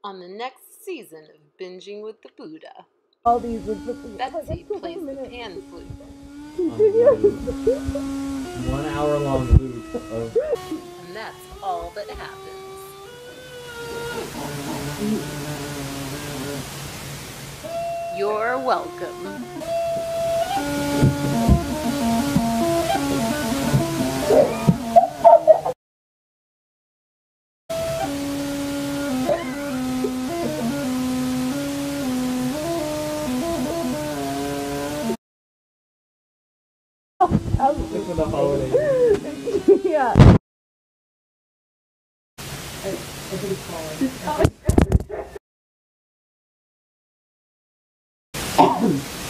On the next season of Binging with the Buddha, all these would look Betsy plays the pan flute. Continue. 1 hour long loop of... And that's all that happens. You're welcome. Just for the holidays. Yeah. I think it's calling.